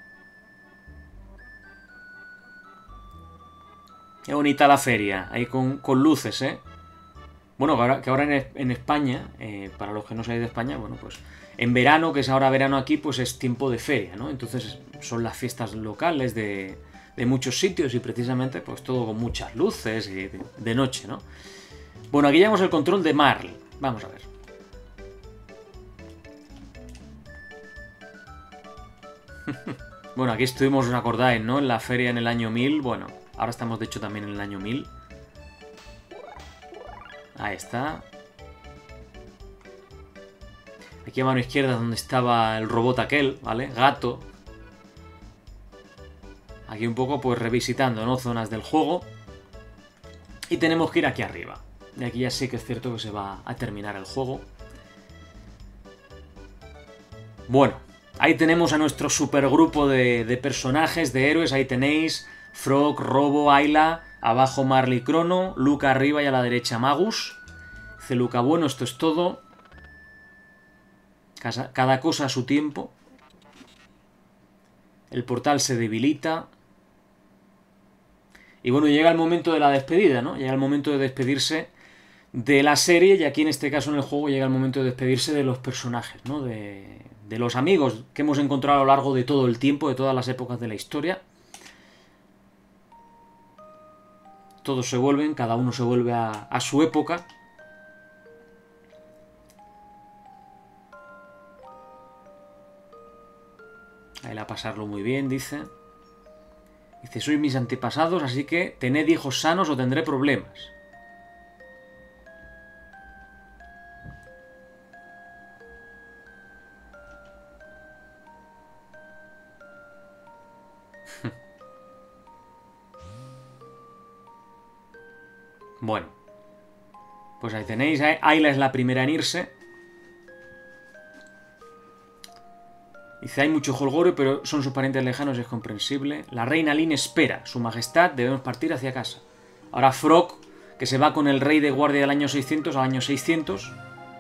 Qué bonita la feria, ahí con luces, ¿eh? Bueno, que ahora en España, para los que no sois de España, bueno, pues... En verano, que es ahora verano aquí, pues es tiempo de feria, ¿no? Entonces son las fiestas locales de muchos sitios y precisamente pues todo con muchas luces y de noche, ¿no? Bueno, aquí llevamos el control de Marl. Vamos a ver. Bueno, aquí estuvimos, os acordáis, ¿no? En la feria en el año 1000. Bueno, ahora estamos de hecho también en el año 1000. Ahí está. Aquí a mano izquierda es donde estaba el robot aquel, ¿vale? Gato. Aquí un poco pues revisitando, ¿no? Zonas del juego. Y tenemos que ir aquí arriba. Y aquí ya sí que es cierto que se va a terminar el juego. Bueno, ahí tenemos a nuestro supergrupo de personajes, de héroes. Ahí tenéis Frog, Robo, Ayla. Abajo Marl y Crono. Luca arriba y a la derecha Magus. Dice Luca, bueno, esto es todo. Cada cosa a su tiempo. El portal se debilita. Y bueno, llega el momento de la despedida, ¿no? Llega el momento de despedirse de la serie. Y aquí en este caso en el juego llega el momento de despedirse de los personajes, ¿no? De los amigos que hemos encontrado a lo largo de todo el tiempo, de todas las épocas de la historia. todos se vuelven, cada uno se vuelve a su época. Ahí la pasarlo muy bien, dice. Dice, sois mis antepasados, así que tened hijos sanos o tendré problemas. Bueno, pues ahí tenéis, Ayla es la primera en irse. Dice, hay mucho jolgorio, pero son sus parientes lejanos y es comprensible. La reina Lin espera, su majestad, debemos partir hacia casa. Ahora Frog, que se va con el rey de guardia del año 600 al año 600.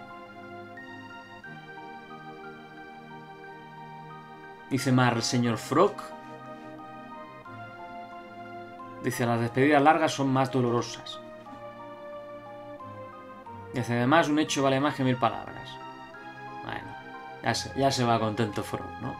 Dice Mar, el señor Frog. Dice, las despedidas largas son más dolorosas. Dice, además, un hecho vale más que 1000 palabras. Bueno, ya se va contento Frog, ¿no?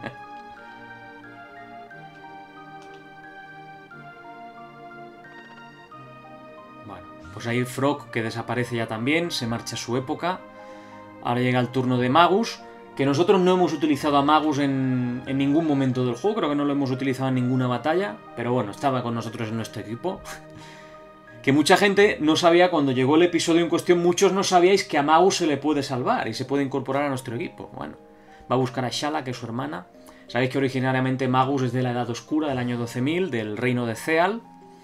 Bueno, pues ahí Frog, que desaparece ya también, se marcha a su época. Ahora llega el turno de Magus, que nosotros no hemos utilizado a Magus en ningún momento del juego, creo que no lo hemos utilizado en ninguna batalla, pero bueno, estaba con nosotros en nuestro equipo. Que mucha gente no sabía, cuando llegó el episodio en cuestión, muchos no sabíais que a Magus se le puede salvar y se puede incorporar a nuestro equipo. Bueno, va a buscar a Shala, que es su hermana. Sabéis que originariamente Magus es de la Edad Oscura, del año 12.000, del reino de Zeal.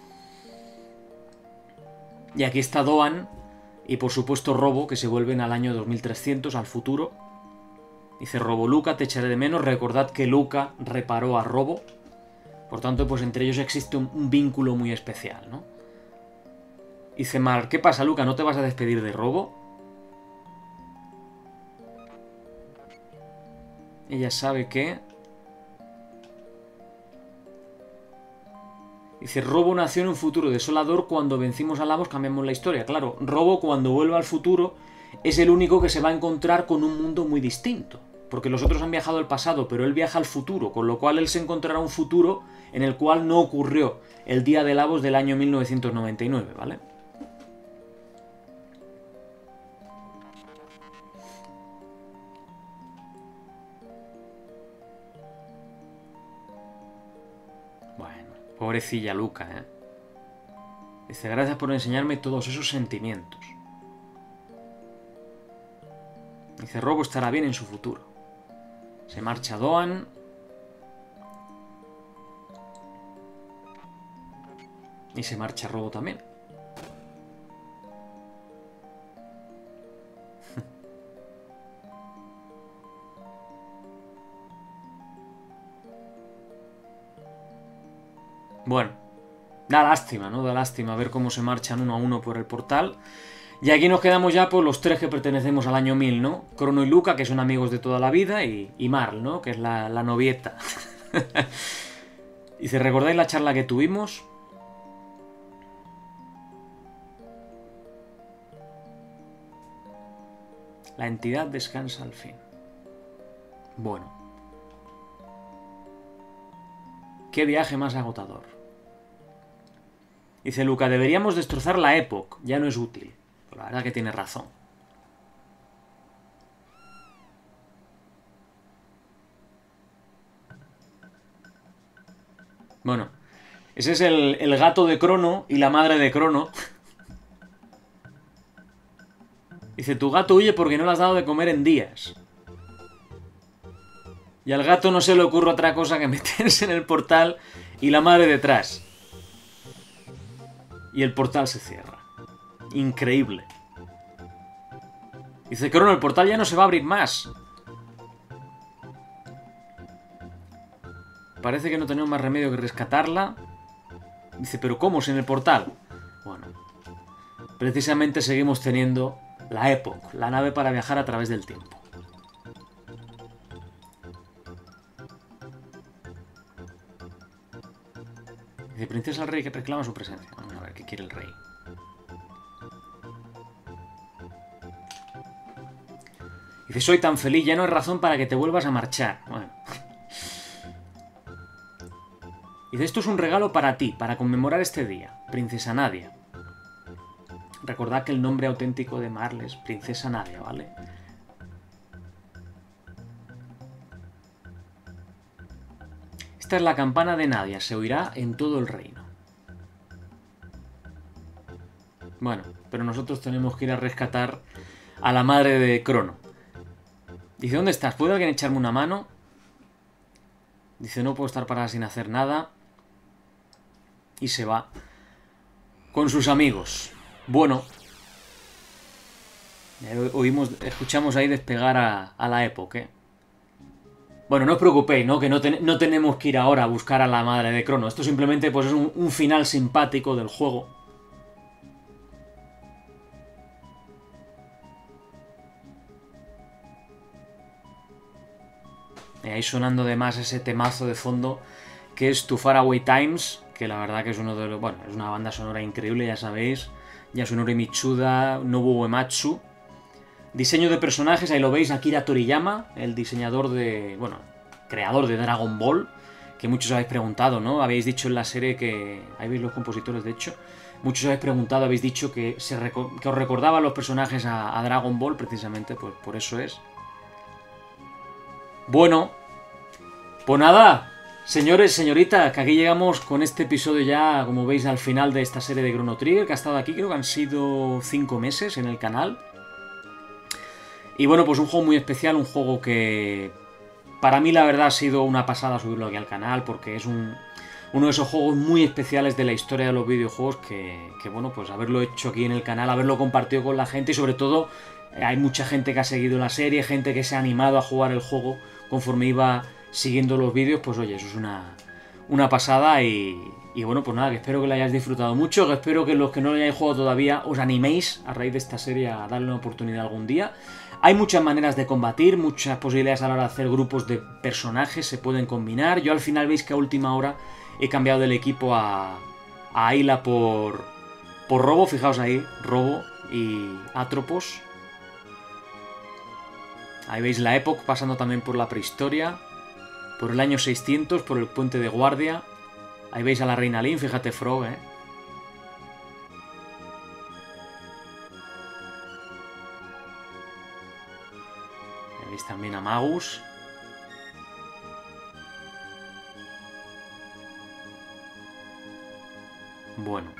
Y aquí está Doan y por supuesto Robo, que se vuelven al año 2300, al futuro. Dice Robo, Luca, te echaré de menos. Recordad que Luca reparó a Robo. Por tanto, pues entre ellos existe un vínculo muy especial, ¿no? Dice Mar, ¿qué pasa, Luca? ¿No te vas a despedir de Robo? Ella sabe que... Dice, Robo nació en un futuro desolador. Cuando vencimos a Lavos cambiamos la historia. Claro, Robo cuando vuelva al futuro es el único que se va a encontrar con un mundo muy distinto. Porque los otros han viajado al pasado, pero él viaja al futuro. Con lo cual él se encontrará un futuro en el cual no ocurrió el día de Lavos del año 1999, ¿vale? Pobrecilla Luca, ¿eh? Dice, gracias por enseñarme todos esos sentimientos. Dice, Robo estará bien en su futuro. Se marcha Doan. Y se marcha Robo también. Bueno, da lástima, ¿no? Da lástima ver cómo se marchan uno a uno por el portal. Y aquí nos quedamos ya por los tres que pertenecemos al año 1000, ¿no? Crono y Luca, que son amigos de toda la vida, y Marl, ¿no? Que es la novieta. Dice, ¿recordáis la charla que tuvimos? La entidad descansa al fin. Bueno. Qué viaje más agotador. Dice Luca, deberíamos destrozar la Epoch, ya no es útil. Pero la verdad que tiene razón. Bueno, ese es el gato de Crono y la madre de Crono. Dice, tu gato huye porque no le has dado de comer en días. Y al gato no se le ocurre otra cosa que meterse en el portal y la madre detrás. Y el portal se cierra. Increíble. Dice Crono, el portal ya no se va a abrir más. Parece que no tenemos más remedio que rescatarla. Dice, pero ¿cómo? ¿Sin el portal? Bueno, precisamente seguimos teniendo la Epoch, la nave para viajar a través del tiempo. Dice, princesa al rey que reclama su presencia. Vamos a ver qué quiere el rey. Dice, soy tan feliz, ya no hay razón para que te vuelvas a marchar. Bueno. Dice, esto es un regalo para ti, para conmemorar este día, Princesa Nadia. Recordad que el nombre auténtico de Marle es Princesa Nadia, ¿vale? Esta es la campana de Nadia, se oirá en todo el reino. Bueno, pero nosotros tenemos que ir a rescatar a la madre de Crono. Dice, ¿dónde estás? ¿Puede alguien echarme una mano? Dice, no puedo estar parada sin hacer nada. Y se va con sus amigos. Bueno, escuchamos ahí despegar a la época, ¿eh? Bueno, no os preocupéis, ¿no? Que no tenemos que ir ahora a buscar a la madre de Crono. Esto simplemente pues, es un final simpático del juego. Y ahí sonando además ese temazo de fondo que es To Faraway Times, que la verdad que es uno de los... Bueno, es una banda sonora increíble, ya sabéis. Yasunori Mitsuda, Nobuo Uematsu. Diseño de personajes, ahí lo veis, Akira Toriyama, el diseñador de... Bueno, creador de Dragon Ball, que muchos habéis preguntado, ¿no? Habéis dicho en la serie que... Ahí veis los compositores, de hecho. Muchos habéis preguntado, habéis dicho que os recordaban los personajes a Dragon Ball, precisamente, pues por eso es. Bueno, pues nada, señores, señoritas, que aquí llegamos con este episodio ya, como veis, al final de esta serie de Chrono Trigger, que ha estado aquí, creo que han sido 5 meses en el canal. Y bueno, pues un juego muy especial, un juego que para mí la verdad ha sido una pasada subirlo aquí al canal, porque es uno de esos juegos muy especiales de la historia de los videojuegos que bueno, pues haberlo hecho aquí en el canal, haberlo compartido con la gente y sobre todo hay mucha gente que ha seguido la serie, gente que se ha animado a jugar el juego conforme iba siguiendo los vídeos, pues oye, eso es una pasada y bueno, pues nada, que espero que lo hayáis disfrutado mucho, que espero que los que no lo hayáis jugado todavía os animéis a raíz de esta serie a darle una oportunidad algún día. Hay muchas maneras de combatir, muchas posibilidades a la hora de hacer grupos de personajes, se pueden combinar. Yo al final veis que a última hora he cambiado del equipo a Ayla por Robo, fijaos ahí, Robo y Atropos. Ahí veis la época pasando también por la prehistoria, por el año 600, por el puente de guardia. Ahí veis a la reina Lin, fíjate Frog, ¿eh? Ahí veis también a Magus. Bueno.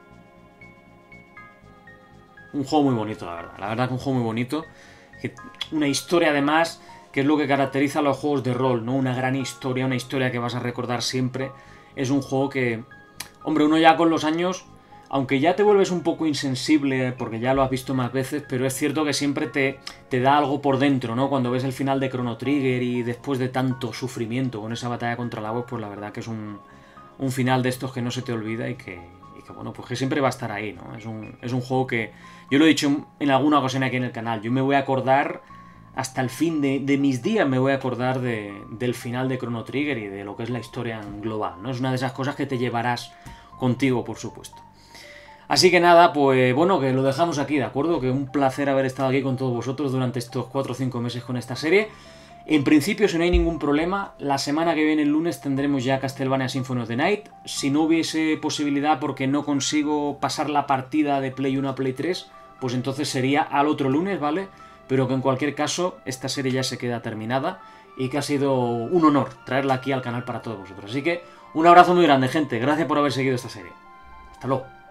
Un juego muy bonito, la verdad. La verdad que un juego muy bonito. Una historia además, que es lo que caracteriza a los juegos de rol, ¿no? Una gran historia, una historia que vas a recordar siempre. Es un juego que, hombre, uno ya con los años, aunque ya te vuelves un poco insensible, porque ya lo has visto más veces, pero es cierto que siempre te da algo por dentro, ¿no? Cuando ves el final de Chrono Trigger y después de tanto sufrimiento con esa batalla contra la voz, pues la verdad que es un final de estos que no se te olvida y que bueno, pues que siempre va a estar ahí, ¿no? Es un juego que, yo lo he dicho en alguna ocasión aquí en el canal, yo me voy a acordar hasta el fin de mis días, me voy a acordar del final de Chrono Trigger y de lo que es la historia en global, ¿no? Es una de esas cosas que te llevarás contigo, por supuesto. Así que nada, pues bueno, que lo dejamos aquí, ¿de acuerdo? Que un placer haber estado aquí con todos vosotros durante estos 4 o 5 meses con esta serie. En principio, si no hay ningún problema, la semana que viene, el lunes, tendremos ya Castlevania Symphony of the Night. Si no hubiese posibilidad porque no consigo pasar la partida de Play 1 a Play 3, pues entonces sería al otro lunes, ¿vale? Pero que en cualquier caso, esta serie ya se queda terminada y que ha sido un honor traerla aquí al canal para todos vosotros. Así que un abrazo muy grande, gente. Gracias por haber seguido esta serie. Hasta luego.